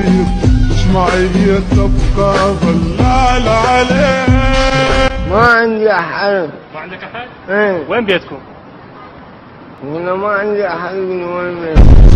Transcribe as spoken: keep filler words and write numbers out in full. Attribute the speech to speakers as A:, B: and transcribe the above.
A: كثير مش معي تبقى ظلال عليك.
B: ما عندي أحد.
C: ما عندك أحد؟
B: ايه.
C: وين بيتكم؟
B: أنا ما عندي أحد من وين بيتكم.